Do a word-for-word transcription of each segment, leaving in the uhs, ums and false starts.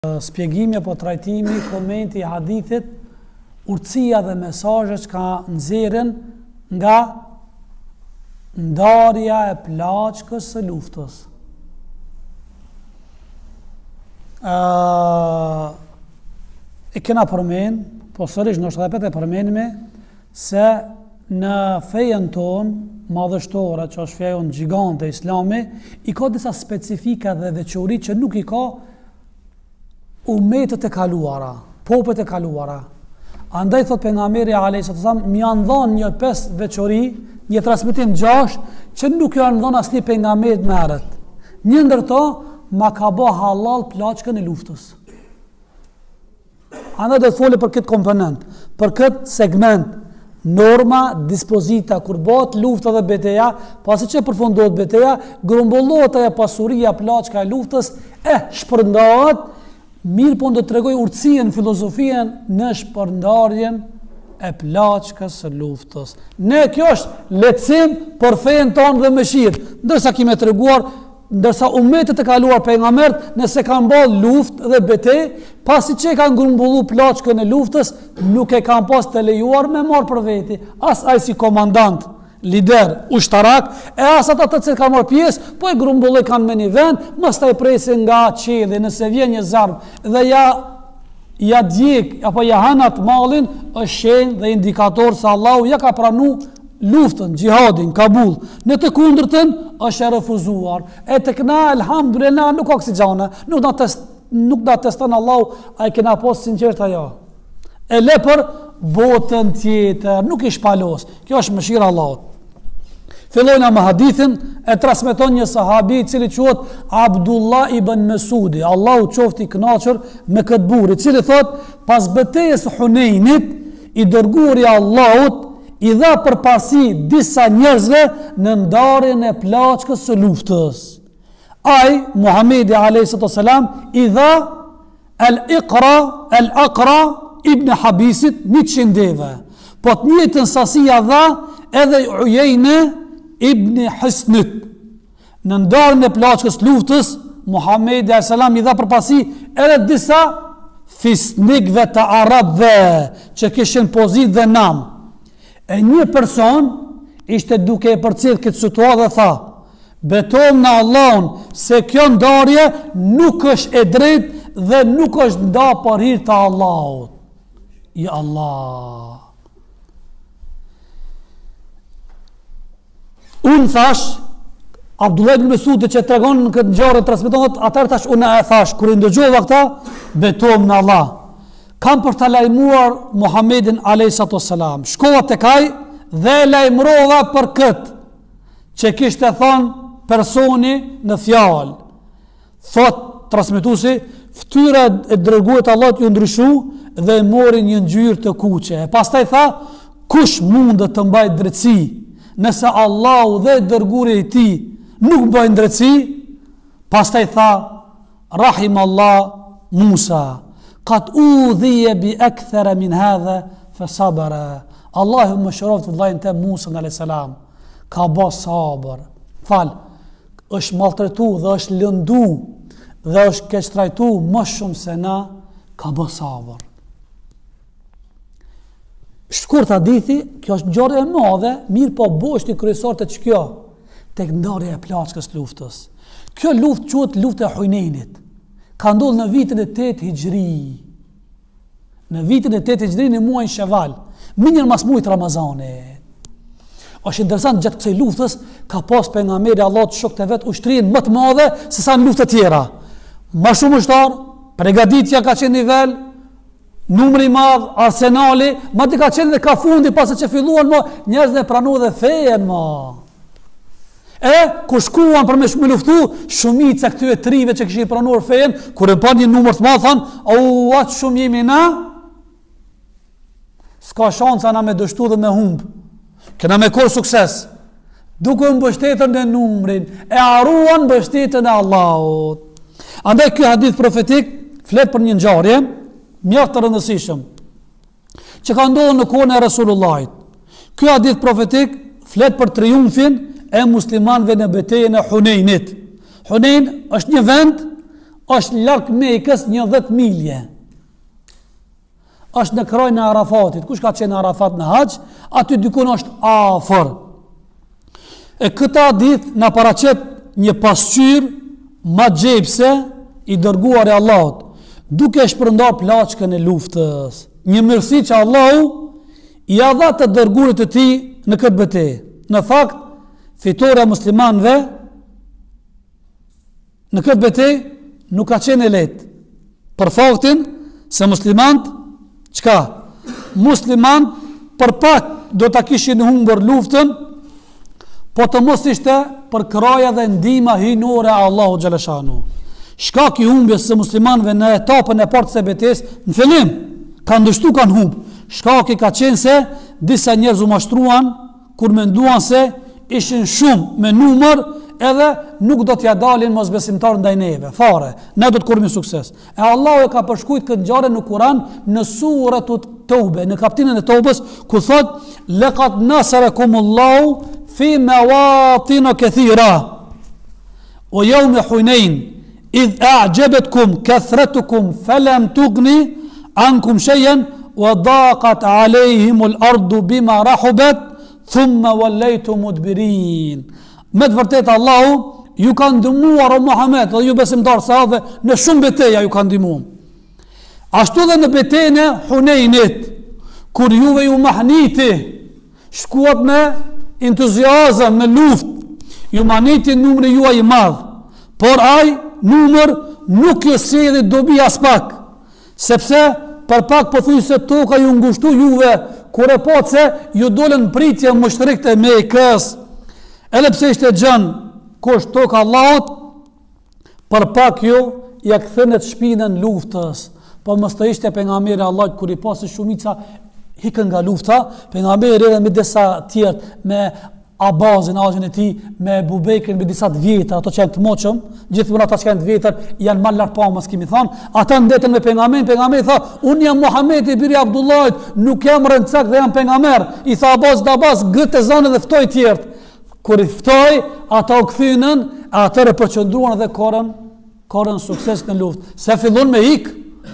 Spjegimi apo trajtimi, komenti i hadithit, urtësia dhe mesazhet që ka nxjerrën nga ndarja e plaçkës së luftës. Uh, e kena përmend, po sërish nështë dhe pete përmendme, se në fejen tonë madhështore, që është fejon gjigante islami, i ka disa specifika dhe veçori që nuk i ka umetet e kaluara, popet e kaluara. Andaj thot pejgamberi alayhis salam, më janë dhënë një pesë veçori, një transmetim gjashtë që nuk janë dhënë asnjë pejgamberit më herët. Një ndër to ma ka bë halal plaçkën e luftës. Andaj do të folë për këtë komponent, për këtë segment, norma, dispozita kur bëhet lufta dhe betejë, pasi që përfundohet betejë, grumbullohet ajo pasuria plaçka e luftës, e shpërndahet. Mirë po do të tregoj urtësinë, filozofien në shpërndarjen e plaçkës së luftës. Ne kjo është lehtësim për fenë tonë dhe mëshirë. Ndërsa kime treguar, ndërsa umetet e kaluar pejgamberët, nëse kanë bërë luftë dhe betejë, pasi që kanë grumbulluar plaçkën e luftës, nuk e kanë pas të lejuar me marr për veti, as ai si komandant, lider, ushtarak, e as ata të cilët kanë marrë pjesë, po e grumbulloj kanë me një vend, mostaj presin nga qielli, nëse vjen një zarm dhe ja ja djeg apo ja hanat mallin, është shenjë dhe indikator se Allahu ja ka pranuar luftën, xhihadin, Kabull. Në të kundërtën është e refuzuar. E tek na elhamdulillah nuk ka oksigjen, nuk na test nuk na teston Allahu, ai kena pas sinqert ajo. E le për botën tjetër, nuk i shpalos. Kjo është mëshira e Allahut. Fillojna me hadithin, e transmeton një sahabi i cili quhet Abdullah ibn Mesudi. Allahu qoftë i kënaqur me këtë burr, i cili thot, pas betejës së Hunenit, i dërguari i Allahut i dha përparësi disa njerëzve në ndarjen e plaçkës së luftës. Ai Muhamedi alayhis salam i dha al-Iqra, al-Aqra ibn Habisit njëqind deve. Po të njëjtën sasia dha edhe Ujejne ibn Hisnit. Në ndarjen e plaçkës luftës, Muhamedi alayhis salam i dha përparësi edhe disa fisnikëve të arabëve që kishin pozitë dhe nam. E një person ishte duke e përcjell këtë situatë dhe tha: betojmë në Allahun se kjo ndarje nuk është e drejtë dhe nuk është nda për hir të Allahut. Ja Allah. Unë thash, Abdullah ibn Mesudi që tregon në këtë ngjarje transmetohet, atëherë thash unë e thash kur i ndëgjova këta, betojmë në Allah. Kam për të lajmuar Muhammedin alayhis salam. Shkova tek ai dhe lajmërova për këtë që kishte thënë personi në fjalë. Thot transmetuesi, fytyra e dërguarit të Allahut ju ndryshu dhe e mori një ngjyrë të kuqe. Pastaj tha, kush mundet të mbajë drejtësi nëse Allahu dhe dërguari i tij nuk mbajnë drejtësi? Pastaj tha, rahim Allah Musa, qad udhiya bi akthara min hadha fa sabara. Allahu më shëroft vëllain te Musa alayhis salam, ka bë sabër. Fal, është maltretu dhe është lëndu dhe është keq trajtu më shumë se na, ka bë sabër. Shkurt hadithi, kjo është ngjarje e madhe, mirë po boshti kryesor të ç'kjo, tek ndarja e plaçkës luftës. Kjo luftë quhet lufta e Hunenit. Ka ndodhur në vitin e tetë Hijri. Në vitin e tetë Hijri në muajin Sheval, minjër mas muajit Ramazanit. Është interesant, gjatë kësaj luftës ka pas pejgamberi Allahut shokët e vet ushtrinë më të madhe se sa në luftë të tjera. Më shumë ushtar, përgatitja ka qenë nivel, numri i madh, arsenali, madje ka qenë dhe ka fundi pasi që filluan më njerëz të pranuan dhe fejen më. E kur shkuan për me shumë luftu, shumica këtyre trive që kishin pranuar fejen, kur e pa një numër të madh thanë, "O, atë shumë jemi na, s'ka shansa na me dështu dhe me humb. Kena me korë sukses." Duke mbështetën në numrin, e haruan mbështetjen e Allahut. Andaj ky hadith profetik flet për një ngjarje mjaft të rëndësishëm që ka ndodhur në kohën e Resulullahit. Ky hadith profetik flet për triumfin e muslimanëve në betejën e Hunenit. Hunen është një vend është larg Mekës njëdhjetë milje. Është në krajin e Arafatit. Kush ka qenë në Arafat në haxh, aty dikun është afër. E këta ditë na paraqet një pasqyrë ma xhepse i dërguar e Allahut, duke shpërndar plaçkën e luftës. Një mirësi që Allahu i ia dha të dërguarit të tij në këtë betejë. Në fakt, fitoria e muslimanëve në këtë betejë nuk ka qenë e lehtë. Për faktin se muslimanët çka? Muslimanët për pak do ta kishin humbur luftën, po të mos ishte për kraja dhe ndihma hyjnore e Allahut xhaleshanu. Shkak i humbjes së muslimanëve në etapën e parë të betejës, në fillim kanë dështu kanë humb. Shkaki ka qenë se disa njerëz u mashtruan kur menduan se ishin shumë me numër, edhe nuk do t'ja dalin mosbesimtar ndaj neve, fare. Ne do të kurrim sukses. E Allahu e ka përshkruajtur këtë ngjarje në Kur'an në suratut Tawbe, në kapitullin e Tawbes, ku thot: "Laqad nasarakumullahu fi mawatin kathira wa yawm Hunain idh a'jabatkum kathratukum falam tughni ankum shay'an wa daqat alayhim al-ardu bima rahabat thumma wallaytum mudbirin." Me të vërtetë Allahu ju ka ndihmuar o Muhammed dhe ju besimtar sahabë në shumë betejë ju ka ndihmuar. Ashtu dhe në betejën e Huneinit, kur juve ju mahniti, shkuat me entuziazëm në luftë, ju mahniti numri juaj i madh, por ai numër nuk ju sjellë dobi as pak, sepse për pak pothuajse toka ju ngushtu juve, kur e pa se ju dolën pritje mushrikët e Mekës. Edhe pse ishte gjën kush toka Allahut, për pak ju ja kthenet shpinën luftës. Po mos të ishte pejgamberi Allahut kur i pasi shumica hikën nga lufta, pejgamberi edhe me disa tjerë, me Abazin, Azhin e tij, me Bubekrin, me disa të vjetër, ato që janë të moçëm, gjithmonë ata që janë të vjetër janë më lart pa mos kemi thënë, ata ndetën me pejgamberin, pejgamberi tha: "Unë jam Muhamedi biri Abdullahit, nuk jam rëncak dhe jam pejgamber." I tha Abaz, "Dabas, gëtë zonë dhe ftoi të tjerë." Kur i ftoi, ata u kthynën, atëre përqendruan dhe korën, korën sukses në luftë. Se fillon me ik,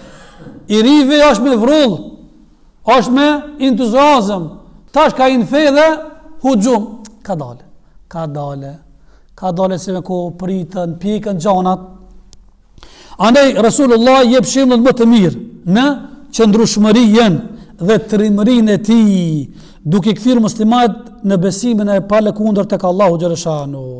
i rive është me vrull, është me entuziazëm, tash ka i në fe dhe hujum, ka dale, ka dale, ka dale se me ko pritën, pikën, gjanat. Andaj, Rasulullah jep shembull më të mirë në qëndrueshmërinë dhe trimërinë e tij, duke kthyer muslimanët në besimin e palëkundër tek Allahu xhaleshanu.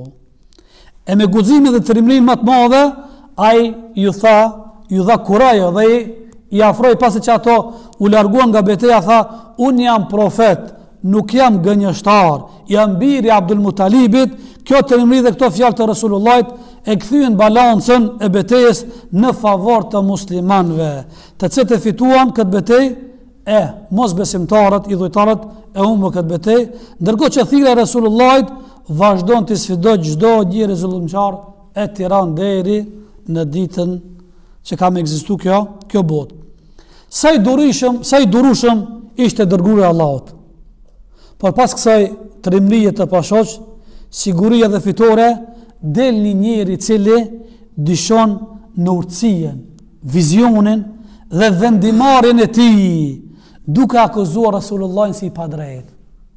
E me guximin dhe trimërinë më të madhe, ai ju tha, ju dha kurajo dhe i, i afroi pasi që ato u larguan nga betejë, tha: "Unë jam profet, nuk jam gënjeshtar, jam biri Abdul Mutalibit." Kjo trimëri dhe këto fjalë të Rasulullahit e kthyen balancën e betejës në favor të muslimanëve, të cilët e fituan këtë betejë. E mos besimtarët, idhujtarët e humbën këtë betejë, ndërkohë që thirrja e Rasulullahit vazhdon të sfidojë çdo njeri zullumçar e Tiranë deri në ditën që ka më ekzistuar kjo, kjo botë. Sa i durueshëm, sa i durueshëm ishte dërguari i Allahut. Por pas kësaj trimërie të pashoq, siguria dhe fitore, del një njeri i cili dyshon në urtësinë, vizionin dhe vendimarrjen e tij, duke akuzuar Rasulullahin si i padrejt.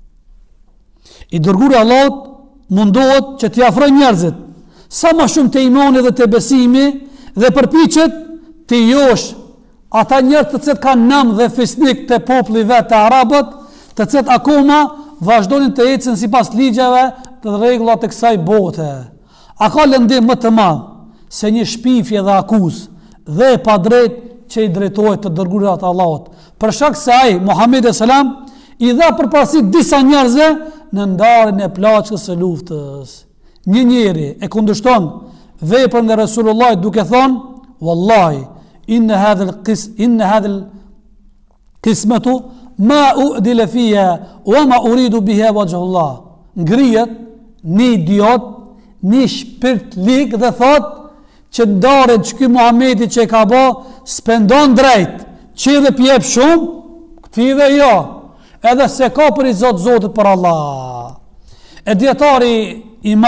I dërguari i Allahut mundohet që t'i afrojë njerëzit sa më shumë të imani dhe të besimi dhe përpiqet të josh ata njerëz të cilët kanë nam dhe fisnik të popullit vet të arabët, të cilët akoma vazhdonin të ecën sipas ligjeve të rregullave të kësaj bote. A ka lëndim më të madh se një shpifje dhe akuzë dhe e padrejt që i drejtohet të dërguarit të Allahut, për shkak se ai Muhamedi selam i dha përparësi disa njerëzve në ndarjen e plaçkës së luftës. Një njeri e kundërshton veprën e Rasulullahit duke thonë: "Wallahi, inna hadha al-qis inna hadha al-qismatu ma udila fiha wa ma uridu biha wajh Allah." Ngrihet një idiot, një shpirt lig dhe thotë që ndarën që ky Muhamedi që e ka bë spendon drejt, që dhe pjep shumë, këti dhe jo, edhe se ka për i zotë zotët për Allah. E djetari i madh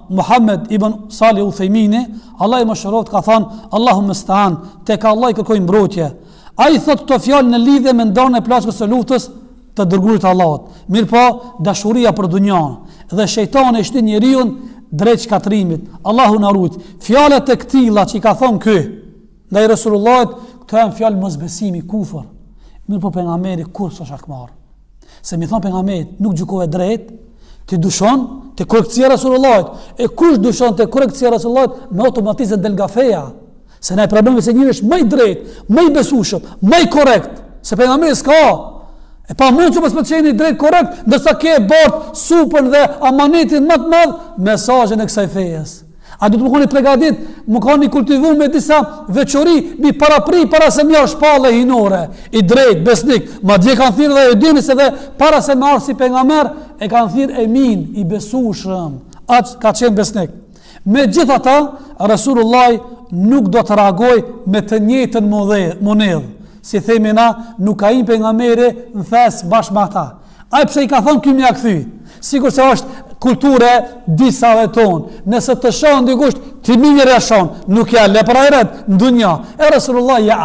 Muhammed ibn Salih Uthejmini, Allah i më shëroft, ka thonë, Allahumma staan, tek Allah i kërkoj mbrojtje. Ai thot këto fjalë në lidhje me ndarjen e plaçkës së luftës të dërguarit të Allahut. Mirë po, dashuria për dunjan dhe shejtani shtin njeriu drejt shkatrimit. Allahu na ruaj. Fjalët e këtilla që i ka thonë ky ndaj Resulullahit, këto janë fjalë mosbesimi, kufër. Mirë po pejgamberi kur s'është akmar. Se mi thon pejgamberi, nuk gjykove drejt, ti dushon te korrektësia e Resulullahit. E kush dushon te korrektësia e Resulullahit, me automatizëm del nga feja. Se na e problemi se njëri është më i drejtë, më i besueshëm, më i korrekt, se pejgamberi s'ka. E pa mund që mos më qeni drejt korrekt, ndërsa ke bart supën dhe amanetin më të madh, mesazhin e kësaj fejes. A du të më koni pregadit, më koni kultivu me disa veçori, mi parapri para se mjarë shpallë e hinore, i drejt, besnik, ma dje kanë thirë dhe e dini se dhe para se marë si pengamer, e kanë thirë emin, i besushëm, atë ka qenë besnik. Me gjitha ta, Rasulullah nuk do të reagoj me të njëjtën monedhë, si themi na, nuk ka im pengamere në thesë bashkë me ata. Ai pse i ka thonë kjo mja këthy, sikur se është kulture disave tonë. Nëse të shonë dikush, ti mirë e shonë, nuk ja le për ajret në dunja. E Rasulullah, ja,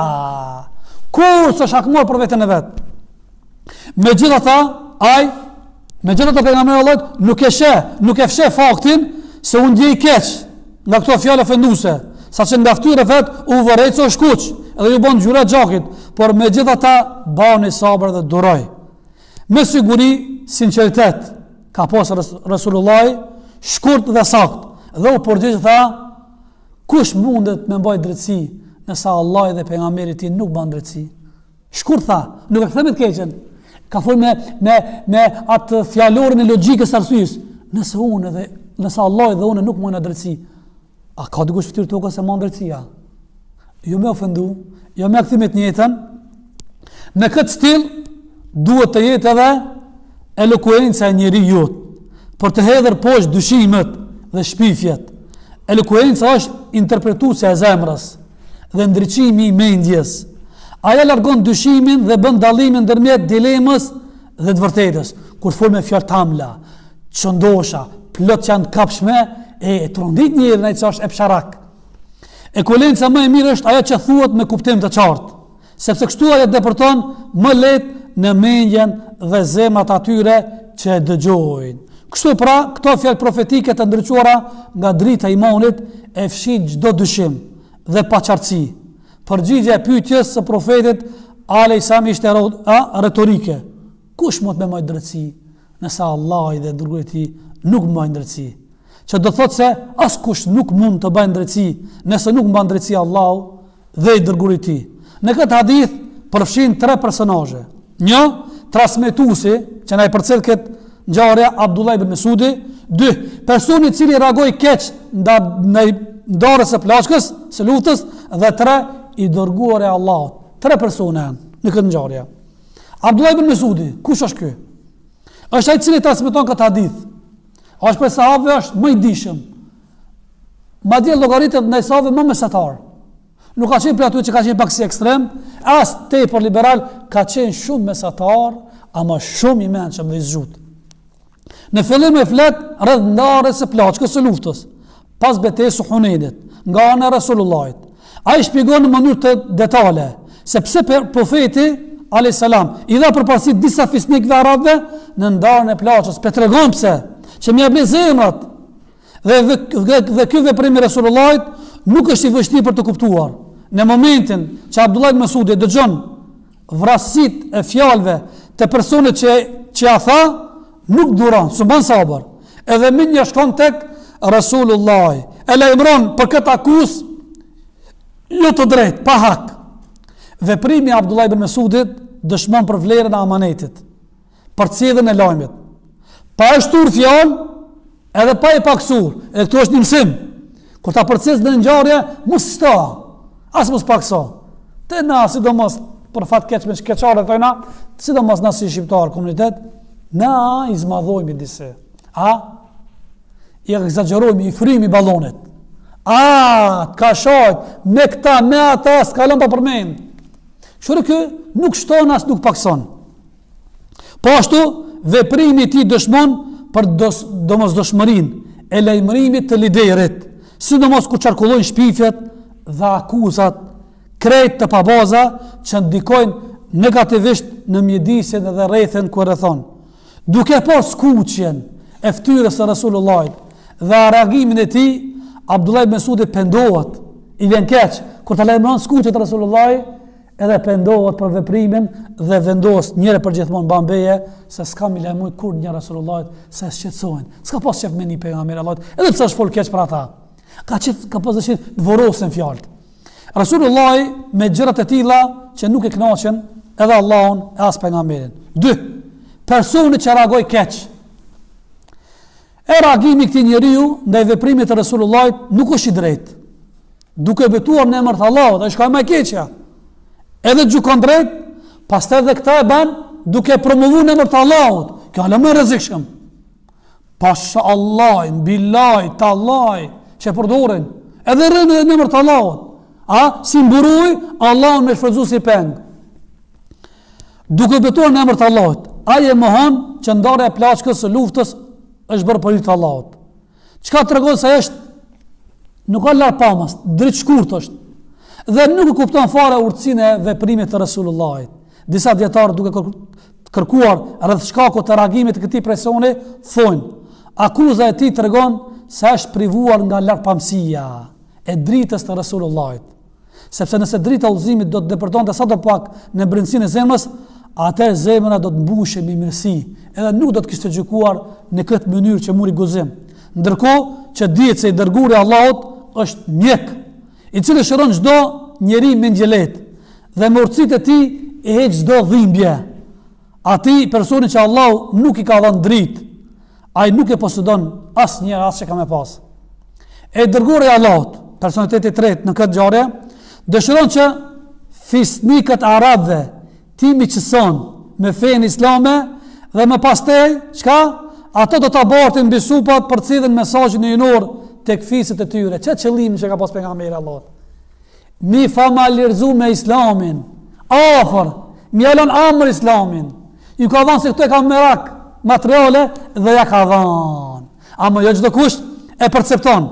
kur së shakmor për vetën e vetë. Me gjitha ta, aj, me gjitha ta pejgamberi Allahut, nuk e she, nuk e fshe faktin, se unë ndjej keq nga këto fjallë ofenduse, sa që nga ftyre vetë u vërejtë o shkuq, edhe ju bon gjyre gjakit, por me gjitha ta, bani sabër dhe duroj. Me siguri, sinceritet, ka posë Rasulullah, shkurt dhe sakt, dhe u përgjithë tha, kush mundet me mbaj drejtësi, nësa Allah dhe pejgamberi ti nuk ban drejtësi. Shkurt tha, nuk e këthemit keqen, ka thuj me, me, me atë fjallorin e logikës arsyes, nëse unë dhe, nësa Allah dhe unë nuk mojnë drejtësi, a ka dikush fytyrë tokës se man drejtësia? Jo me ofendu, jo me këthimit njëtën, në këtë stil, duhet të jetë edhe elokuenca e njeri jot, për të hedhur poshtë dyshimet dhe shpifjet. Elokuenca është interpretuesja e zemrës dhe ndriçimi i mendjes. Aja largon dyshimin dhe bën dallimin ndërmjet dilemës dhe të vërtetës. Kur fol me fjalë tamla, çondosha, plot që janë të kapshme, e trondit njërin ai që është epsharak. Elokuenca më e mirë është ajo që thuhet me kuptim të qartë, sepse kështu ajo depërton më lehtë në mendjen dhe zemrat atyre që e dëgjojnë. Kështu pra, këto fjalë profetike të ndriçuara nga drita e imanit e fshin çdo dyshim dhe paqartësi. Përgjigjja e pyetjes së profetit alejsam ishte a, retorike. Kush mund të më majë drejtësi, nëse Allah dhe dërguari i tij nuk më majnë drejtësi? Që do thotë se askush nuk mund të bëjë drejtësi, nëse nuk mban drejtësi Allahu dhe i dërguari i tij. Në këtë hadith përfshin tre personazhe. Një, transmetuesi, që na i përcjell këtë ngjarje Abdullah ibn Mesudi, dy, personi i cili reagoi keq ndaj ndarjes së plaçkës, së luftës, dhe tre, i dërguari i Allahut. Tre persona janë në këtë ngjarje. Abdullah ibn Mesudi, kush është ky? Është ai i cili transmeton këtë hadith. Është për sahabëve është më i dijshëm. Madje llogaritet ndaj sahabëve më mesatar. Nuk ka qenë për aty që ka qenë pak si ekstrem, as tepër liberal, ka qenë shumë mesatar, ama shumë i mençëm dhe i zgjut. Në fillim e flet rreth ndarjes së plaçkës së luftës, pas betejës së Hunenit, nga ana e Rasulullahit. Ai shpjegon në mënyrë të detale se pse profeti alayhis salam i dha përparësi disa fisnikëve arabëve në ndarjen e plaçës. Pe tregon pse, që më bën zemrat. Dhe dhe, dhe, dhe ky veprim i Rasulullahit nuk është i vështirë për të kuptuar. Në momentin që Abdullah ibn Mesudi dëgjon vrasit e fjalëve të personit që që ja tha, nuk duron, s'mban sabër. Edhe më një shkon tek Rasulullah. E lajmëron për këtë akuzë jo të drejtë, pa hak. Veprimi i Abdullah ibn Mesudit dëshmon për vlerën e amanetit, për cilën e lajmit. Pa e shtur fjalë, edhe pa i paksur. Edhe këtu është një mësim. Kur ta përces në ngjarje, mos sta, as mos pakso. Te na, sidomos për fat keq me keqare thojna, sidomos na si shqiptar komunitet, na i zmadhojmë disi. A i egzagjerojmë, i frymi ballonet. A, ka shojt, me këta, me ata, s'kalon pa përmend. Kështu kë nuk shton as nuk pakson. Po ashtu, veprimi i tij dëshmon për dos, domosdoshmërinë e lajmërimit të liderit, sidomos kur qarkullojnë shpifjet dhe akuzat krejt të pabaza që ndikojnë negativisht në mjedisin dhe rrethin ku rrethon. Duke pas skuqjen e ftyrës së Rasulullahit dhe reagimin e tij, Abdullah ibn Mesudi pendohet, i vjen keq kur ta lajmëron skuqjet e Rasulullahit, edhe pendohet për veprimin dhe vendos njëre për gjithmonë bambeje se s'ka mi lajmëruar kur një Rasulullahit se shqetësohen. S'ka pas qef me një pejgamber Allahut, edhe pse është fol keq për ata. Ka qef ka pas dëshirë të vorosen fjalët. Rasulullahi me gjërat e tilla që nuk e kënaqen edhe Allahun e as pejgamberin. dy. Personi që reagoi keq. E reagimi i këtij njeriu ndaj veprimit të Rasulullahit nuk është i drejtë. Duke betuar në emër të Allahut, ai shkoi më keqja. Edhe gjukon drejt, pastaj edhe këta e ban duke promovuar në emër të Allahut. Kjo është më e rrezikshëm. Pasha Allah, bilaj, tallaj, që përdoren. Edhe rënë në emër të Allahut. A, si mburuj, Allahun me shfrytzu si peng. Duke betuar në emër të Allahut, ai e mohon që ndarja e plaçkës së luftës është bërë për hir të Allahut. Çka tregon se është nuk ka larg pamës, drejt shkurt është. Dhe nuk e kupton fare urtësinë e veprimit të Rasulullahit. Disa dietarë duke kërkuar rreth shkakut të reagimit të këtij personi thonë, akuza e tij tregon se është privuar nga largpamësia e dritës të Rasulullahit. Sepse nëse drita e udhëzimit do të depërtonte sadopak në brendësinë e zemrës, atëherë zemra do të mbushej me mirësi, edhe nuk do të kishte gjykuar në këtë mënyrë që muri guzim. Ndërkohë që dihet se i dërguari i Allahut është mjek, i cili shëron çdo njeri me ngjelet dhe me urtësitë e tij e heq çdo dhimbje. Ati personi që Allahu nuk i ka dhënë dritë, ai nuk e posëdon asnjëherë as që ka më pas. E dërguari i Allahut, personaliteti i tretë në këtë ngjarje, dëshiron që fisnikët arabëve ti miqëson me fenë islame dhe më pastaj çka? Ato do ta bartin mbi supat për të cilën mesazhin e inor tek fiset e tyre. Çfarë qëllimi që ka pas pejgamberi Allahut? Mi familarizu me islamin, afër, mi alon amër islamin. Ju ka dhënë se këto e ka merak materiale dhe ja ka dhënë. Ama jo çdo kush e percepton.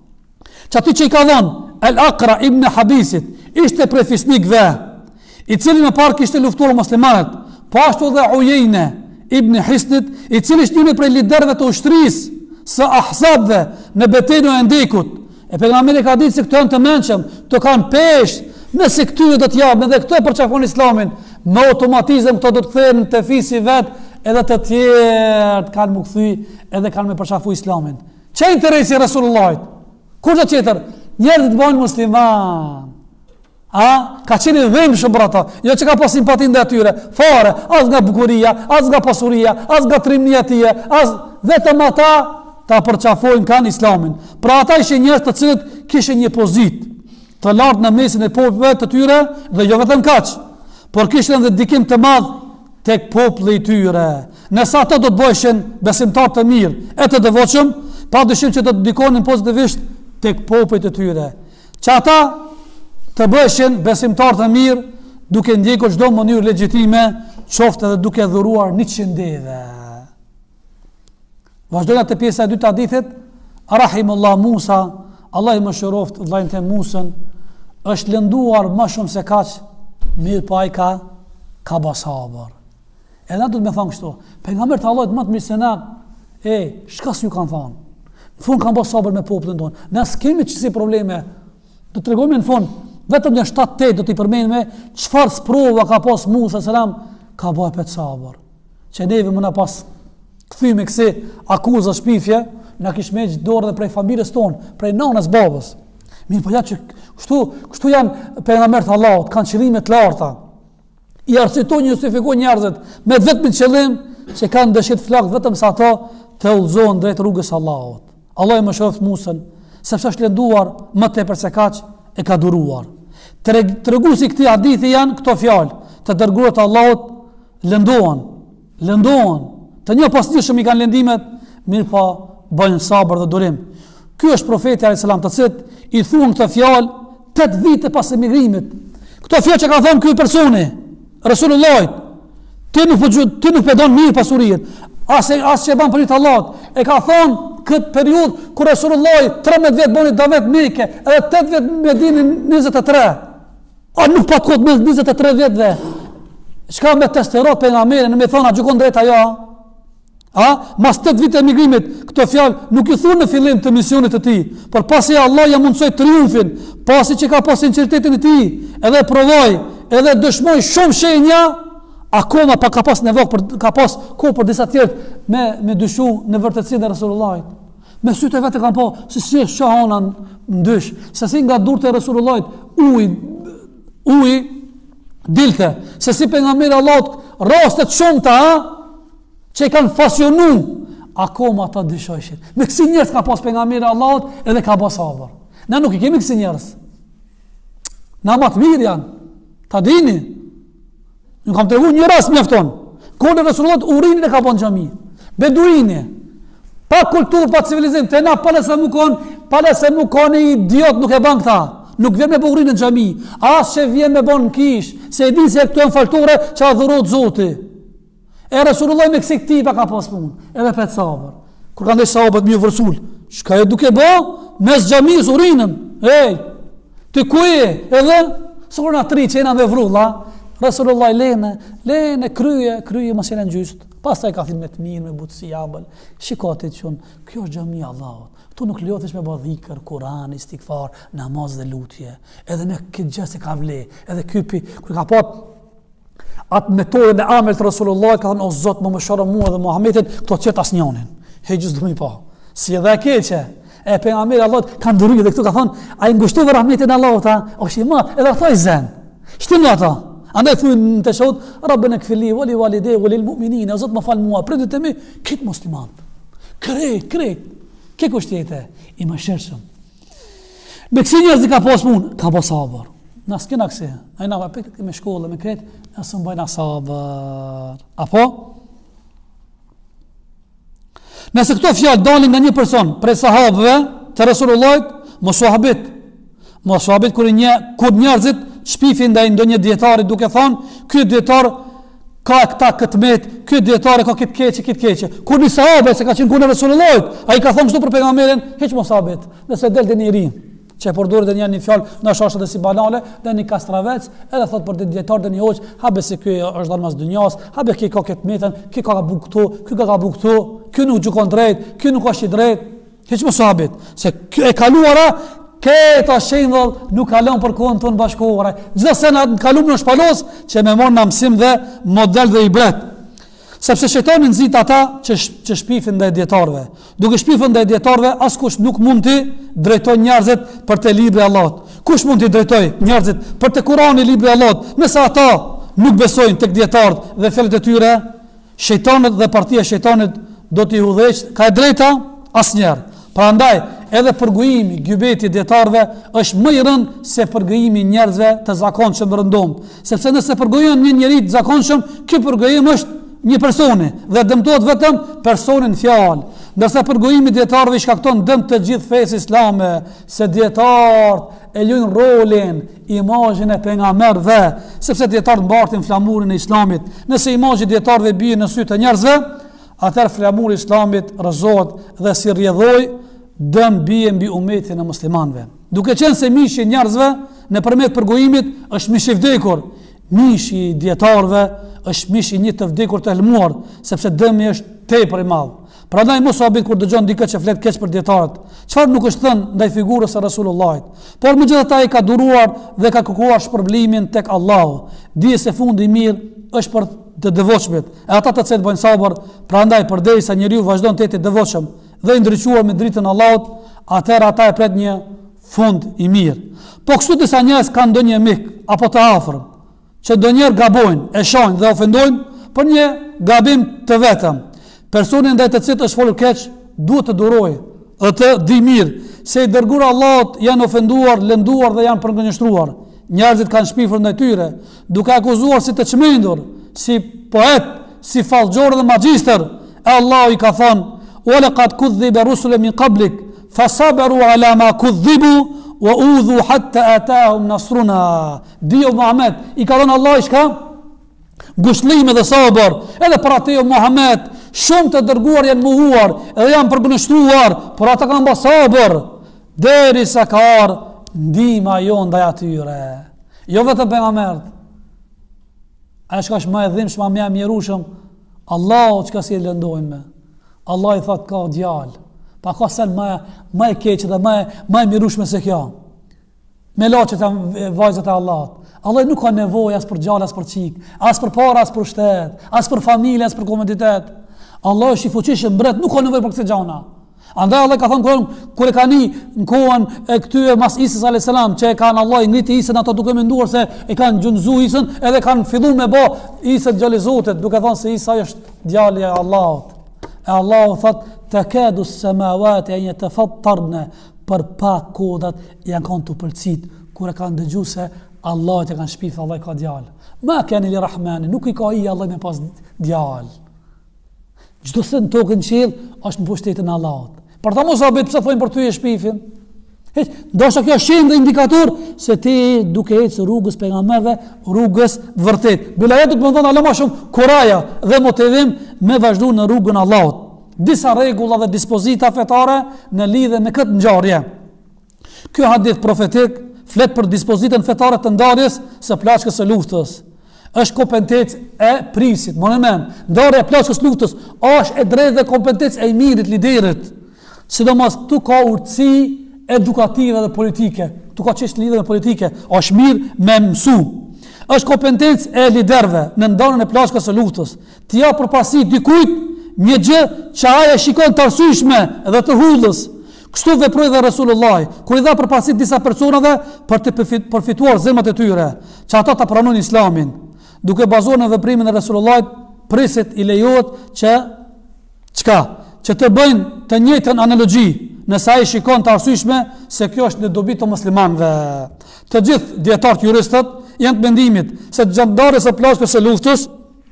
Që aty që i ka dhënë Al-Aqra ibn Habisit, ishte prej fisnikëve, i cili më parë kishte luftuar muslimanët, po ashtu dhe Ujejne ibn Hisnit, i cili ishte një prej liderëve të ushtrisë së Ahzabëve në betejën e Hendekut. E pejgamberi ka ditë se këto janë të mençëm, to kanë peshë, nëse këtyre do të japën edhe këto e përçafon islamin, me automatizëm këto do të kthehen te fisi vet, edhe të tjerë kanë më kthy edhe kanë më përçafu islamin. Çe interesi Rasulullahit? Kur do tjetër? Njerëzit bëhen musliman. A, ka qenë dhimbshëm për ata, jo që ka pas simpatin dhe atyre, fare, as nga bukuria, as nga pasuria, as nga trimnia e tij, as vetëm ata ta përçafojnë kanë islamin. Pra ata ishin njerëz të cilët kishin një pozitë të lartë në mesin e popujve të tyre dhe jo vetëm kaq, por kishin edhe dikim të madh tek populli i tyre. Nëse ata do të bëheshin besimtar të mirë e të devotshëm, padyshim që do të ndikonin pozitivisht tek popujt e tyre. Që ata të bëheshin besimtar të mirë duke ndjekur çdo mënyrë legjitime, qoftë edhe duke dhuruar një qendeve. Vazhdojnë atë pjesa e dytë të hadithit, rahimullah Musa, Allah i mëshiroft vllajën e Musën, është lënduar më shumë se kaq, mirë po ai ka ka basabër. Edhe na do të më thonë kështu, pejgamberi i Allahut më të mirë se na, e, çka s'ju kanë thonë? Në fund kanë basabër me popullin tonë. Ne s'kemi çisi probleme. Do t'rregojmë në fund, vetëm në shtatë tetë do t'i përmendme çfarë sprova ka pas Musa selam, ka bëu pet sabër. Që neve më na pas kthyme kësi akuza shpifje, na kish me dorë dhe prej familjes tonë, prej nanës babës. Mirë po ja që kështu, kështu janë pejgamberët e Allahut, kanë qëllime të larta. I arsitojnë, justifikojnë njerëzit me vetëm qëllim që kanë dëshirë flak vetëm sa ato të udhëzohen drejt rrugës së Allahut. Allah e mëshiroft Musën, sepse është lënduar më tepër se kaq e ka duruar. Treguesi i këtij hadithi janë këto fjalë, të dërguarit të Allahut lëndohen, lëndohen. Të një pasdijshëm i kanë lëndimet, mirë po bëjnë sabër dhe durim. Ky është profeti alayhis salam, të cilët i thuan këtë fjalë tetë vite pas emigrimit. Këto fjalë që ka thënë ky personi, Rasulullahit, ti nuk po ti nuk po don mirë pasurinë. As as që ban për të Allahut, e ka thënë këtë periudhë kur Resulullah tridhjetë vjet boni davet Mekë, edhe tetë vjet Medinë njëzet e tre. A nuk pa kohë me njëzet e tre vjetëve. Çka me testerot pejgamberin, më thonë a gjykon drejt ajo? A, mas tetë vite emigrimit, këto fjalë nuk i thunë në fillim të misionit të tij, por pasi Allah ja mundsoi triumfin, pasi që ka pas sinqeritetin e tij, edhe provoi, edhe dëshmoi shumë shenja, akoma pa ka pas nevojë për ka pas kohë për disa tjerë me me dyshu në vërtetësinë e Resulullahit. Me sytë e vetë kanë po, si si shahona ndysh, se si nga durtë e Resulullahit uji uji dilte, se si pejgamberi Allahut rastet shumëta, që i kanë fasionu, akoma ata dyshojshin. Me kësi njerëz ka pas pejgamberi Allahut edhe ka pas sabër. Na nuk i kemi kësi njerëz. Na më të mirë janë. Ta dini. Nuk kam tregu një rast mjafton. Kur në Resulullah urinin e ka bën xhami. Beduini. Pa kulturë, pa civilizim, te na pale se mu kon, pale se mu kon i idiot nuk e ban këta. Nuk vjen me bë urinë në xhami. As që vjen me bën kish, se e di se këtu janë faltore që adhurohet Zoti. E Resulullah me kësi këti pa ka pas punë, edhe petë sabër. Kur ka ndaj sahabët mi vërsul, shka e duke bo, mes xhamis urinën, ej, të ku e, edhe, së na tri që jena me vrulla, Resulullah lene, lene, kryje, kryje mos jene në gjystë, pas ta i ka thinë me të mirë, me butësi jabël, shikati që qënë, kjo është xhami Allahot, tu nuk ljotesh me ba dhikër, Kur'an, istikfar, namaz dhe lutje, edhe me këtë gjë se ka vle, edhe kypi, kur ka pat atë metodën e amel të Resulullah, ka thënë, o Zot, më më shara mua dhe Muhammedin, këto qëtë asë njonin. Hegjës dhëmi pa. Si edhe e keqe, e pejgamberi Allah, ka ndërujë dhe këtu ka thënë, a i ngushtuve rahmetin Allah, ta, o shima, edhe ata i zen. Shtimë ata. Andaj thuj në të shahut, Rabbena këfili, vali valide, vali l-mu'minin, o Zot më falë mua, prindit e mi, kitë muslimant. Krejt, krejt. Ke kushtjete, i më shërshëm. Me kësi njerëz ka pas mund, ka pas sabër. Na s'kena kësi, a i na me shkollë, me kretë, nësë më bëjna sabër. Apo? Nëse këto fjallë dalin nga një person prej sahabëve të Resulullahit, mos sahabit. Mos sahabit kur një kur njerëzit shpifin ndaj ndonjë dietari duke thonë, ky dietar ka këta këtë met, ky dietar ka këtë keqe, këtë keqe. Kur një sahabë se ka qenë kur në Resulullahit, ai ka thonë kështu për pejgamberin, hiç mos sahabit. Nëse del deni i ri, që e përdorit dhe një një fjallë në shashtë dhe si banale, dhe një kastravec, edhe thot për djetar dhe një hoqë, habe se kjo është dalë mas dënjas, habe kjo ka këtë metën, kjo ka ka bu këtu, kjo ka ka bu këtu, kjo nuk gjukon drejt, kjo nuk është i drejt, heq më sahabit, se kjo e kaluara, këta shendhëll nuk kalon për kohën tonë bashkohore, gjithë se në kalum në shpalos, që me morë në mësim dhe model dhe i bret. Sepse shejtani nxit ata që, që shpifin ndaj dietarëve. Duke shpifur ndaj dietarëve, askush nuk mund të drejtojë njerëzit për te libri i Allahut. Kush mund të drejtojë njerëzit për te Kurani, libri i Allahut? Nëse ata nuk besojnë tek dietarët dhe fjalët e tyre, shejtani dhe partia e shejtanit do t'i udhëheqë. Ka e drejta? Asnjëherë. Prandaj, edhe përgojimi, gjybeti i dietarëve është më i rënd se përgojimi i njerëzve të zakonshëm rëndom. Sepse nëse përgojon një njerëz të zakonshëm, ky përgojim është një personi dhe dëmtohet vetëm personin fjalë. Ndërsa përgojimi i dietarëve i shkakton dëm të gjithë fesë islame, se dietarët e luajnë rolin, imazhin e pejgamberëve, sepse dietarët mbartin flamurin e islamit. Nëse imazhi i dietarëve bie në sy të njerëzve, atëherë flamuri i islamit rrëzohet dhe si rrjedhoi dëm bie mbi umetin e muslimanëve. Duke qenë se mishi i njerëzve nëpërmjet përgojimit është mish i vdekur, mishi i dietarëve është mish i një të vdekur të helmuar, sepse dëmi është tepër i madh. Prandaj mos u habit kur dëgjon dikë që flet keq për dietarët. Çfarë nuk është thënë ndaj figurës së Resulullahit? Por megjithatë ai ka duruar dhe ka kërkuar shpërblimin tek Allahu. Dije se fundi i mirë është për të devotshmit, e ata të cilët bëjnë sabër. Prandaj përderisa njeriu vazhdon të jetë devotshëm dhe i ndriçuar me dritën e Allahut, atëherë ata e pret një fund i mirë. Po kështu disa njerëz kanë ndonjë mik apo të afërm që ndonjëherë gabojnë, e shohin dhe ofendojnë për një gabim të vetëm. Personi ndaj të cilit është folur keq duhet të durojë dhe të di mirë se i dërguar Allahut janë ofenduar, lënduar dhe janë përgënjeshtruar. Njerëzit kanë shpifur ndaj tyre, duke akuzuar si të çmendur, si poet, si fallxhor dhe magjistër. E Allahu i ka thënë: "Wa laqad kudhiba rusulun min qablik, fasabaru ala ma kudhibu wa udhu hatta atahum nasruna." Dio Muhammed i ka dhënë Allah i shka? Gushlime dhe sabër, edhe për atë o Muhammed, Shumë të dërguar janë mohuar edhe janë përgënështruar, por ata kanë bërë sabër derisa ka ardhur ndihma jon ndaj atyre. Jo vetëm pejgambert. Ai shka është më e dhimbshëm, më e mjerueshëm, Allahu çka si e lëndojnë me. Allah i thot ka djalë. Pa ka sen më më e keq dhe më më e mjerueshme se kjo. Me laçet e vajzat e Allahut. Allah nuk ka nevojë as për gjallë, as për çik, as për para, as për shtet, as për familje, as për komoditet. Allah është i fuqishëm mbret, nuk ka nevojë për këtë gjana. Andaj Allah ka thënë kur kur e kanë në kohën e këtyre mas Isës alayhis salam, që e kanë Allah i ngriti Isën, ato duke menduar se e kanë gjunzu Isën, edhe kanë filluar me bë Isën djalë Zotit, duke thënë se Isa është djali i Allahut. E Allahu thot takadu as-samawati an yatafattarna, për pak kodat janë kanë të pëlqit kur e kanë dëgjuar se Allah të kanë shpif Allah ka djalë. Ma kanë li Rahmani, nuk i ka i Allah me pas djalë. Çdo se në tokën qiell është në pushtetin e Allahut. Për ta mos abet pse thonë për ty e shpifin. Hiç, ndoshta kjo është një indikator se ti duke ecë rrugës pejgamberëve, rrugës vërtet. Billahi do të më thonë Allah më shumë kuraja dhe motivim me vazhdu në rrugën e Allahut. Disa rregulla dhe dispozita fetare në lidhje me këtë ngjarje. Ky hadith profetik flet për dispozitën fetare të ndarjes së plaçkës së luftës. Është kompetencë e prisit, më në men, ndarja e plaçkës së luftës është e drejtë dhe kompetencë e mirit liderit. Sidomos këtu ka urtësi edukative dhe politike. Këtu ka çështë lidhje me politike, është mirë me mësu. Është kompetencë e liderëve në ndarjen e plaçkës së luftës. Ti ja përpasi dikujt një gjë që ai e shikon të arsyeshme dhe të hullës. Kështu veproi dhe Resulullah, kur i dha përpasi disa personave për të përfituar zemrat e tyre, që ata ta pranojnë Islamin. Duke bazuar në veprimin e Resulullahit, priset i lejohet që çka? Që të bëjnë të njëjtën analogji, nëse ai shikon të arsyeshme se kjo është në dobi të muslimanëve. Të gjithë dietarët juristët janë të mendimit se gjatë ndarjes së plaçkës së luftës,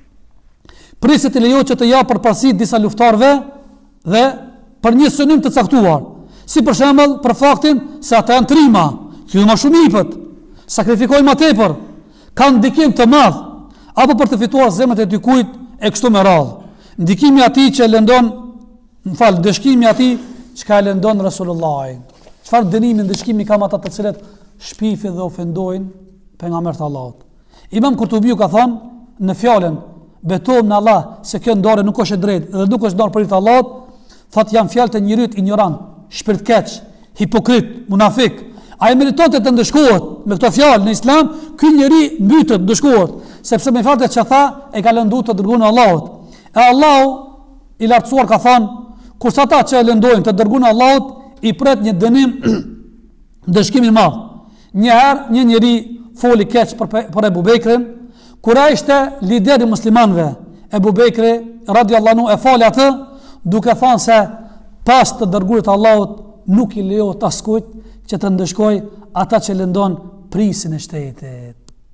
priset i lejohet që të japë përpasi disa luftarëve dhe për një synim të caktuar. Si për shembull për faktin se ata janë trima, që më shumë hipët, sakrifikojnë më tepër, kanë ndikim të madh, apo për të fituar zemrat e dikujt e kështu me radhë. Ndikimi i atij që lëndon, më fal, dëshkimi i atij çka lëndon Resulullahin. Çfarë dënimi ndëshkimi kanë ata të cilët shpifin dhe ofendojnë pejgamberin e Allahut. Imam Kurtubiu ka thënë në fjalën betohem në Allah se kjo ndarje nuk është e drejtë dhe nuk është ndarë për hir të Allahut, thotë janë fjalë të njeriut ignorant, shpirtkeq, hipokrit, munafik. Ai meritonte të ndëshkohet me këto fjalë në Islam, ky njeri mbytet, ndëshkohet, sepse me fjalët që tha e ka lënduar të dërguar në Allahut. E Allahu i lartësuar ka thënë, kurse ata që e lëndojnë të dërguar në Allahut, i pret një dënim ndëshkimin madh. Një herë një njeri foli keq për për Ebu Bekrin, kur ai ishte lideri i muslimanëve. Ebu Bekri radhiyallahu anhu e fali atë duke thënë se pas të dërguarit të Allahut nuk i lejohet askujt që të ndëshkoj ata që lëndon prisin e shtetit.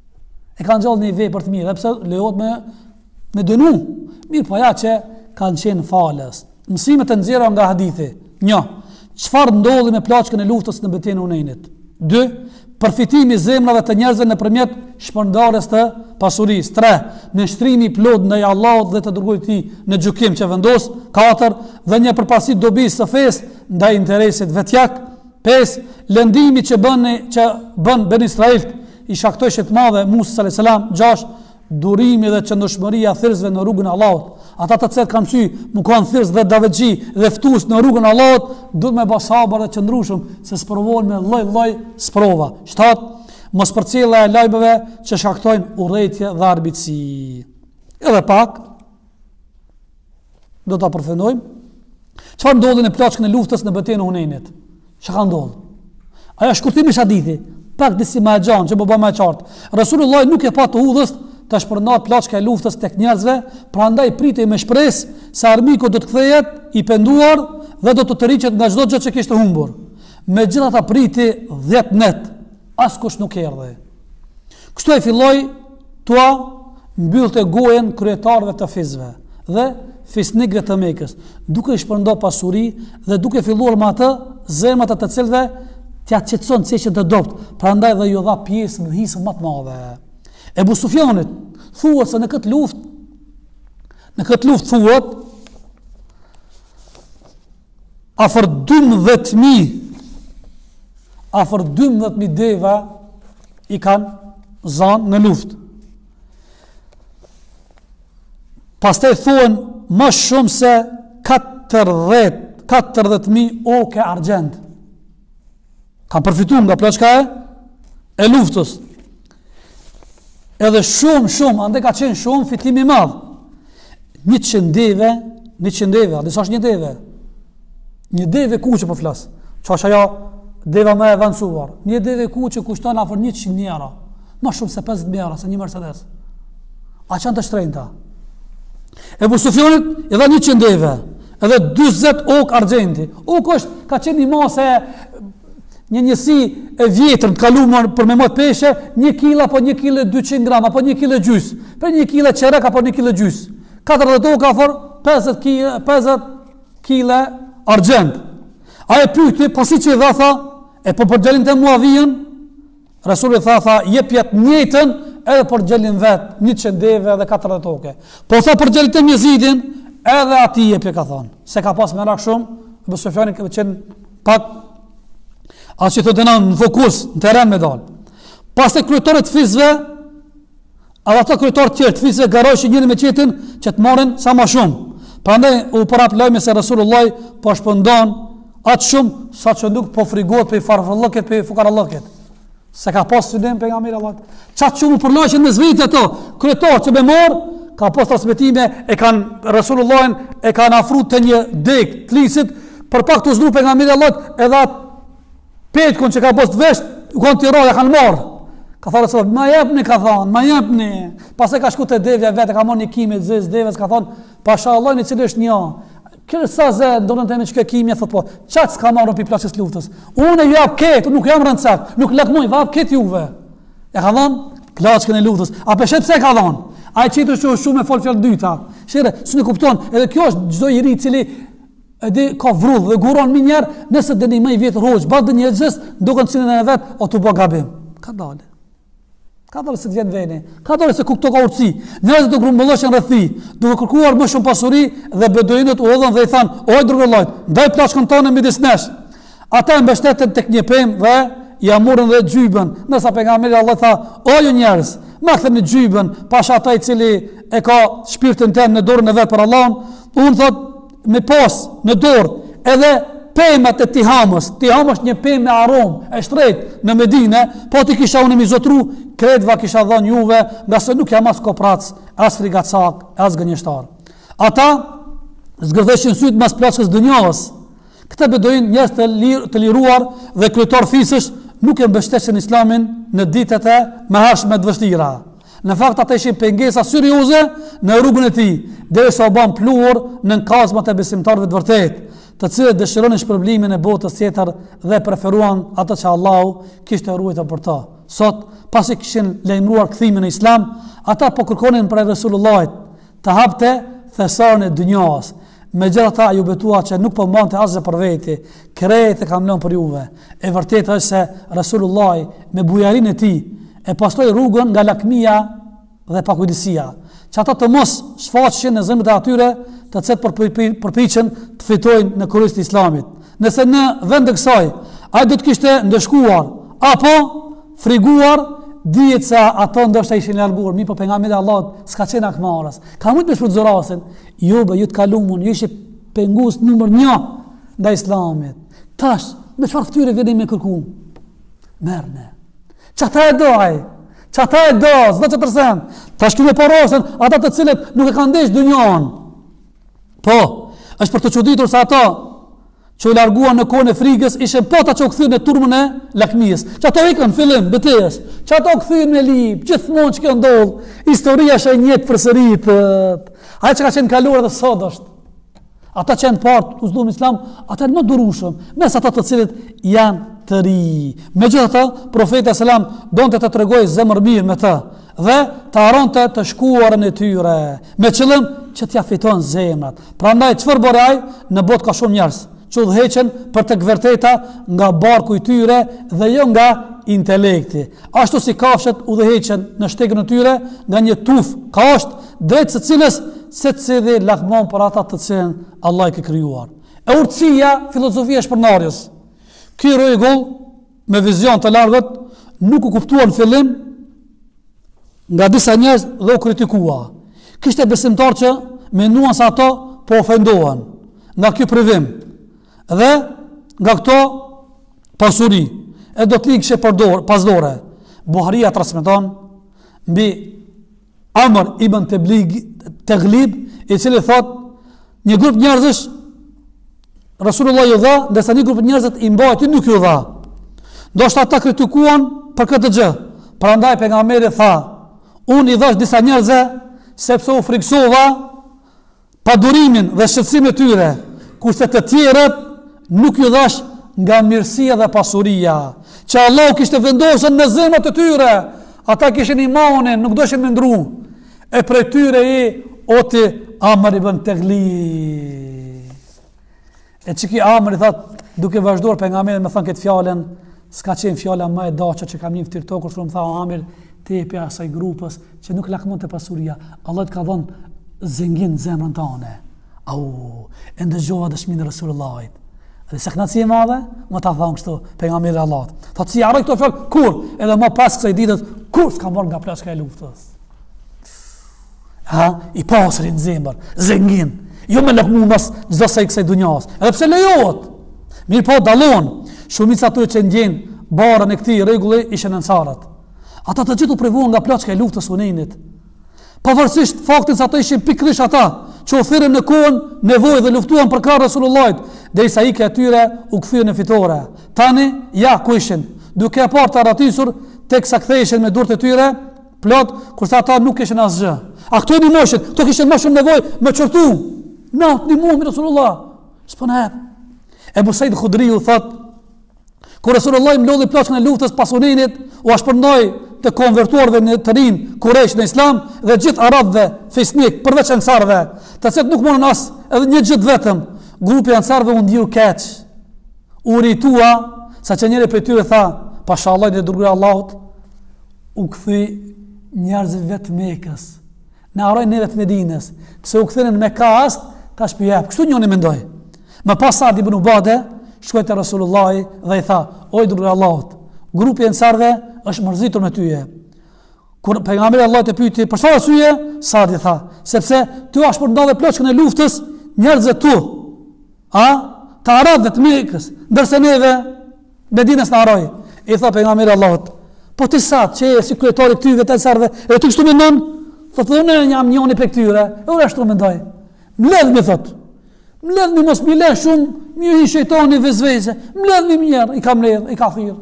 E kanë gjallë një vepër të mirë, dhe pse lejohet me me dënu. Mirë po ja që kanë qenë falës. Mësimet e nxjerra nga hadithi. Një, çfarë ndodhi me plaçkën e luftës në betejën e Hunenit? Dy, përfitimi i zemrave të njerëzve nëpërmjet shpërndarjes të pasurisë. Tre, nënshtrimi i plot ndaj Allahut dhe të dërguarit të tij në gjykim që vendos. Katër, dhe një përpasi dobisë së fesë ndaj interesit vetjak. Pesë, lëndimi që bën që bën Ben Israilt i shaktojshit të madhe Musa alayhis salam. Gjashtë, durimi dhe qëndrueshmëria e thirrësve në rrugën e Allahut. Ata të cilët kanë sy, më kanë thirrës dhe davetxhi dhe ftues në rrugën e Allahut, duhet me bë sabër dhe qëndrueshëm se sprovohen me lloj-lloj sprova. Shtat, mos përcjellja e lajmeve që shkaktojnë urrëtie dhe arbitësi. Edhe pak do ta përfundojmë. Çfarë ndodhi në plaçkën e luftës në betejën e Hunenit? Çka ka ndodhur? Ajo shkurtimi i hadithit, pak disi më gjanë që po bëj më qartë. Resulullah nuk e pa të udhës të shpërndat plaçka e luftës tek njerëzve, prandaj pritej me shpresë se armiku do të kthehet i penduar dhe do të tërhiqet nga çdo gjë që kishte humbur. Megjithatë priti dhjetë net, askush nuk erdhi. Kështu e filloi tua mbyllte gojen kryetarëve të fizve dhe fisnikëve të Mekës, duke i shpërndar pasuri dhe duke filluar me atë zemrat të cilëve t'ia qetëson se që të dopt, prandaj dhe ju dha pjesën dhe hisën më të madhe. Ebu Sufjanit thuhet se në këtë luftë, në këtë luftë thuhet afër dymbëdhjetë mijë afër dymbëdhjetë mijë deva i kanë zanë në luftë. Pastaj thuan më shumë se katërdhjetë mijë oke argjend. Kanë përfituar nga plotçka e, e luftës. Edhe shumë, shumë, ande ka qenë shumë fitim i madh. njëqind deve, njëqind deve, a disa është një deve. Një deve kuqe po flas. Qa është ajo deva më e avancuar. Një deve kuqe kushton afër njëqind euro. Më shumë se pesëdhjetë mijë euro, se një Mercedes. A çan të shtrenjta. Ebu Sufjanit i dha njëqind deve, edhe dyzet ok argjenti. Ok është, ka qenë një masë një njësi e vjetër të kaluar për me mot peshe, një kila apo një kile dyqind gram, apo një kile gjys. Për një kile qerek apo një kile gjys. katërdhjetë ok afër pesëdhjetë kile argjent. A e pyti, pasi që i dha tha, e po për gjelin të Muavijën, Rasulli tha, tha, jep jetë njëjtën, edhe për gjelin vetë, njëqind deve dhe katërdhjetë oke. Po tha për gjelin të Mjezidin, edhe ati jep je ka thonë. Se ka pas merak shumë, Ebu Sufjani ka qenë pak, a që thotë na në fokus, në teren me dalë. Pas të kryetorët fizve, edhe ato kryetorët tjerë të fizve garojshin njëri me qetin që të marrin sa ma shumë. Prandaj u përap lajmi se Rasulullah po shpëndon atë shumë sa që nuk po frigohet për i farfëllëket, për i fukarallëket. Se ka pas synim për nga mirë Allah. Qatë që mu përlajshin me zvejtë ato, kryetorë që me morë, ka pas transmetime, e kanë Rasulullahin, e kanë afru të një dek të lisit, për pak të zlu për nga mirë Allah, edhe atë petkun që ka post vesh, u konë të roja, kanë morë. Ka thërë së, ma jepni, ka thonë, ma jepni. Pas e ka shku të devja vete, ka morë një kimi të zezë deves, ka thonë, pasha Allah një cilë është një. Kërë sa zë, do në temi që ke kimi, thot po, qatë s'ka marë në pi plaqës luftës. Unë e ju apë ketë, nuk jam rëndësak, nuk lakmoj, va apë ketë juve. E ka thonë, plaqën e luftës. A peshe pse ka thonë? A e qitër që shumë e folë fjallë dyta. Shire, së në kupton, edhe kjo është gjdo i ri cili edhe ka vrudh dhe guron mi njerë, nëse dhe një mëj vjetë roqë, badë dhe një gjësë, do kënë cilin e vetë, o të bo gabim. Ka dale. Ka dale se të vjenë veni. Ka dale se ku këto ka urëci. Njerëzit të grumbulloshen rëthi, duke kërkuar më shumë pasuri dhe beduinët u odhën dhe i thanë, oj drugëllajt, ndaj plashkën tonë në midis nesh. Ata e mbështetën tek një pemë dhe ja morën dhe gjybën. Nësa pejgamberi Allah tha, o ju njerëz, ma këthë në gjybën, pasha ata i cili e ka shpirtin tem në dorën e vetë për Allahun, unë thot, me pas në dorë edhe pemat e Tihamës. Tihamës një pemë me aromë e shtrejt në Medine, po ti kisha unë mi zotru, kredva kisha dhënë juve, nga se nuk jam as koprac, as frigacak, as gënjeshtar. Ata zgërdheshin sytë mas plaqës dënjohës. Këte bedojnë njës të, lir, të liruar dhe kryetar fisësh nuk e mbështesin islamin në ditët e me hershme të vështira. Në fakt ata ishin pengesa serioze në rrugën e tij, derisa u bën pluhur në kazmat e besimtarëve të vërtetë, të cilët dëshironin shpërblimin e botës tjetër dhe preferuan atë që Allahu kishte ruajtur për ta. Sot, pasi kishin lajmëruar kthimin në Islam, ata po kërkonin për Resulullahit të hapte thesarin e dynjas. Megjithatë ju betua që nuk po mbante asgjë për veti, krejt e kam lënë për juve. E vërtetë është se Resulullahi me bujarinë e tij e pastroi rrugën nga lakmia dhe pakujdesia, që ata të mos shfaqeshin në zemrat e atyre të cilët përpiqen të fitojnë në kurriz të Islamit. Nëse në vend të kësaj ai do të kishte ndëshkuar apo friguar, dihet se ato ndoshta ishin larguar, mi po pejgamberi Allahut s'ka qenë akmarrës. Ka mund të shfrytëzoj rastin, ju be ju të kalumun, ju ishi pengus numër një ndaj Islamit. Tash, me çfarë fytyre vjen me kërku? Merrne. Çata e doj, çata e do, s'do të tërsen. Tash këtu me porosën, ata të cilët nuk e kanë ndesh dunjon. Po, është për të çuditur se ata që u larguan në kohën e frigës ishin po ata që u kthyen në turmën e lakmisë. Që ato ikën fillim betejës, që ato kthyen në lip, gjithmonë që kjo ndodh, historia është e njëjtë përsëritet. Ai që ka qenë kaluar edhe sot është. Ata që janë parë të uzduam Islam, ata janë më durueshëm, mes ata të cilët janë të ri. Megjithatë, profeti selam donte të tregojë zemër mirë me të dhe të haronte të shkuarën e tyre, me qëllim që t'ia fiton zemrat. Prandaj çfarë bëri ai? Në botë ka shumë njerëz që udhëheqen për të vërteta nga barku i tyre dhe jo nga intelekti. Ashtu si kafshët udhëheqen në shtegën e tyre nga një tuf kasht, drejt së cilës secili lakmon për ata të cilën Allah i ka krijuar. E urtësia, filozofia e shpërndarjes. Ky rregull me vizion të largët nuk u kuptuan në fillim nga disa njerëz dhe u kritikua. Kishte besimtar që menduan se ato po ofendohen nga ky privim dhe nga këto pasuri. E do të likëshe përdor, pasdore. Buharia transmeton mbi Amr ibn Taghlib, i cili thot një grup njerëzish Rasulullah ju dha, ndërsa një grup njerëzit i mbajti nuk ju dha. Ndoshta ata kritikuan për këtë gjë. Prandaj pejgamberi tha, unë i dhash disa njerëzve sepse u friksova pa durimin dhe shqetësimin e tyre, kurse të tjerët nuk ju dhash nga mirësia dhe pasuria, që Allah kishte vendosur në zemrat e tyre. Ata kishin imanin, nuk doshin me ndru. E prej tyre i oti Amr ibn Taghlib. E që ki Amr i thot, duke vazhduar pejgamberin me thënë këtë fjalën, s'ka qenë fjala më e dashur që kam një fytyrë tokë, kur më tha Amr, ti e pja asaj grupës që nuk lakmon të pasuria, Allah të ka dhënë zengin zemrën tane. Au, e ndëgjova dëshminë e Resulullahit. Dhe se knaci e madhe, më ta thonë kështu pejgamberi Allahut. Thotë si harroj këto fjalë kur, edhe më pas kësaj ditës, kur s'ka marrë nga plaçka e luftës. Ha, i pasur në zemër, zengin. Jo me lakmu mas çdo sa i kësaj dunjas. Edhe pse lejohet. Mirë po dallon. Shumica ato që ndjen barën e këtij rregulli ishin ansarët. Ata të gjithë u privuan nga plaçka e luftës Hunenit. Pavarësisht faktit se ato ishin pikërisht ata që u thirrën në kohën nevojë dhe luftuan për krah Resulullahit, derisa ikë atyre u kthyen në fitore. Tani ja ku ishin, duke e parë të arratisur teksa ktheheshin me durët e tyre plot, kurse ata nuk kishin asgjë. A këto i moshin, këto kishin më shumë nevojë me çortu. Na, ndihmojmë Resulullah. S'po na hap. Ebu Said Khudriu thot, kur Resulullah më lodhi plaçkën e luftës pas Hunenit, u ashpërndoi të konvertuarve në të rinj Kurejsh në Islam dhe gjithë arabëve fisnik përveç ansarëve, të cilët nuk morën as edhe një gjë vetëm. Grupi i ansarëve u ndiu keq. U ritua, saqë njëri prej tyre tha, pashallah dhe dërguari i Allahut, u kthye njerëzit vetë Mekës. Në harrojnë neve të Medinës, pse u kthyen në Mekë as, tash po jap. Kështu njëri mendoi. Më pas Sa'd ibn Ubade shkoi te Rasulullahi dhe i tha, o i dërguari i Allahut, grupi i ansarëve është mërzitur me tyje. Kur pejgamberi Allahut e pyeti, për çfarë arsye? Sa'd i tha, sepse ty është për ndodhe plaçkën e luftës njerëzve tu. A? Të arabëve të Mekës, ndërsa neve Medinës na harroi. I tha pejgamberi Allahut, po ti Sa'd që je si kryetari këtyre të ansarëve, e ti kështu mendon? Thotë unë jam njëri prej këtyre. Unë ashtu mendoj. Mbledhni thot. Mbledhni mos më lë shumë, më i shejtani vezvese. Mbledhni më njëherë, i ka mbledh, i ka thirr.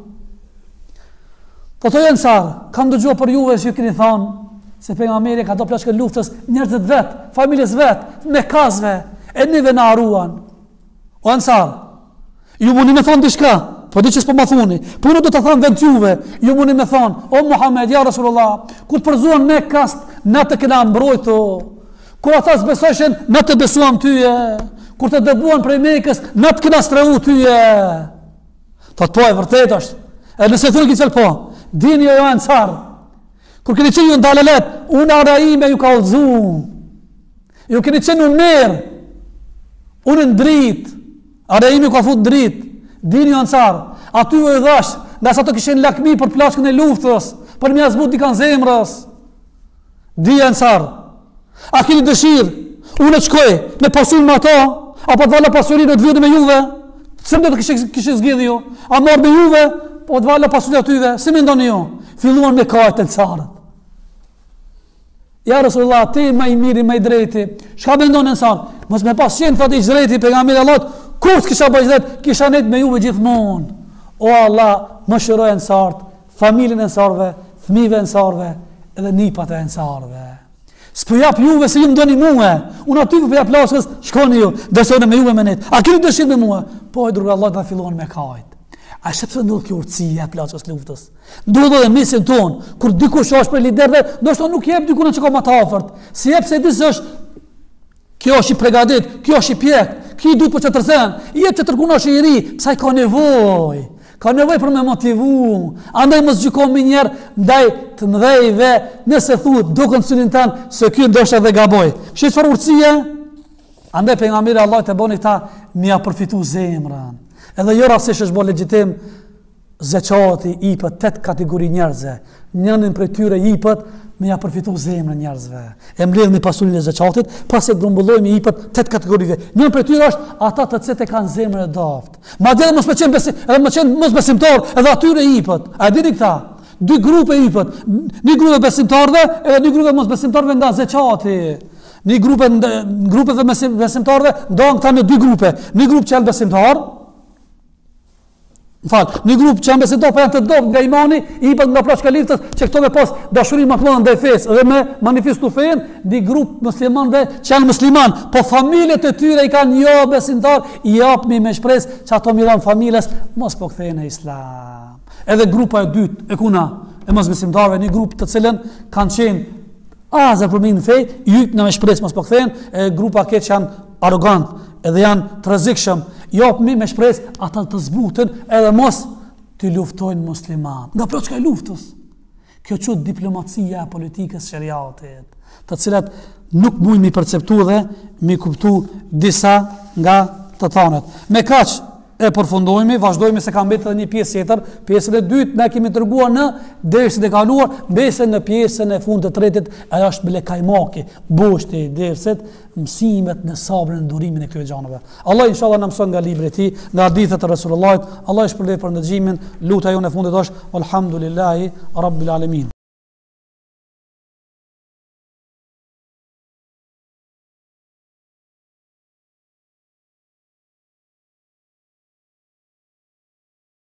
Po të janë sarë, kam dëgjuar për juve që ju keni thonë se pejgamberi ka do plaçkën luftës njerëzit vet, familjes vet, me kazve, e neve na haruan. O ansar, ju mundi me thonë diçka, po di që s'po ma thuni, po unë do të thonë vend juve, ju mundi me thonë, o Muhammed, ja Rasulullah, kur të përzuan me kast, na të kena mbrojtu, kur ata s'besojshin, na të besuam tyje, kur të dëbuan prej Mekës, na të kena strehu tyje. Thot po e vërtet është, e nëse thunë ki cëllë po, dini jo ansar, kur keni qenë ju në dalalet, unë ara ime ju ka udhzu, ju keni qenë unë merë, unë në dritë, ara ime ju ka fut dritë, dini jo ansar, aty ju e dhash, nga sa të kishen lakmi për plaçkën e luftës, për mja zbut dikan zemrës, di ansar, a keni dëshirë, unë e qkoj, me pasun me ato, apo të vala pasurin e të vjene me juve, sëmë do të kishe, kishe zgjidhi ju, a marrë me juve, po të vala pasurin e atyve, si me ndoni ju, filluan me kajtë të ansarët. Ja Rasulullah, ti ma i miri, ma i drejti, shka me ndonë ansarë, mos me pas qenë, thot i gjrejti, pejgamberi Allahut, kur s'kisha bëj drejt, kisha net me juve gjithmonë. O Allah, më shëroj ansarët, familjen e ansarëve, fëmijëve e ansarëve, edhe nipat e ansarëve. S'po jap juve se ju më doni mua. Unë aty po jap plaçkës, shkoni ju, dëshoni me juve me net. A keni dëshirë me mua? Po e dërgoi Allah ta filluan me kajt. A sepse ndodh kjo urtësia e plaçkës luftës. Ndodh edhe mesin ton, kur dikush është për liderëve, ndoshta nuk jep dikun që ka më të afërt. Si jep se di se është kjo është i përgatit, kjo është i pjek, ki duhet për që tërsen, jep që tërkun është i ri, pësa i ka nevoj, ka nevoj për me motivu, andaj mos gjykon me njerë, ndaj të mdhejve, nëse thu, do kënë synin tanë, se kjo ndosha dhe gaboj. Shqe qëfar urëcije? Andaj pejgamberi Allah të boni ta mja përfitu zemrën. Edhe jo rastësisht është bo legjitim zeqati ipët tet kategori njerëzve. Njënin prej tyre ipët me ja përfitu zemrën njerëzve. E mbledh me pasurinë e zeqatit, pas e grumbullojmë i ipët tet kategorive. Njën prej tyre është ata të cilët e kanë zemrën e daftë. Madje edhe mos me qenë besim, edhe mos qenë mos besimtar, edhe atyre ipët. A dini këta? Dy grupe ipët, një grupe besimtarëve edhe një grupe mos besimtarëve nga zeqati. Një grupe grupe dhe besimtarëve ndohen këta në dy grupe. Një grup që janë besimtar, Në falë, një grupë që janë besimtar, po janë të dobët nga imani, i ipët nga plaçka liftës, që këto me pas dashuri më të madhe ndaj fesë dhe me manifestu fen, një grupë muslimanëve që janë musliman, po familjet e tyre i kanë jo besimtar, i japmi me shpresë që ato mi dhanë familjes, mos po kthehen në islam. Edhe grupa e dytë, e kuna, e mos besimtarëve, një grupë të cilën kanë qenë azër për minë fej, i jyp në me shpresë mos po kthehen, e grupa këtë që janë arrogant, edhe janë të rrezikshëm, japmi me shpresë ata të zbutën edhe mos të luftojnë musliman. Nga plaçka e luftës. Kjo quhet diplomacia e politikës shariatit, të cilat nuk mund mi perceptu dhe mi kuptu disa nga të tanët. Me kaq e përfundojmë, vazhdojmë se ka mbetur edhe një pjesë tjetër, pjesën e dytë ne kemi treguar në dersin e kaluar, mbesën në pjesën e fundit të tretit, ajo është bile kajmaki, boshti i dersit, mësimet në sabrën e durimin e këtyre gjanave. Allah inshallah na mëson nga libri i tij, nga hadithet e Resulullahit. Allah e shpëlbej për ndëgjimin. Luta jonë e fundit është alhamdulillahi rabbil alamin.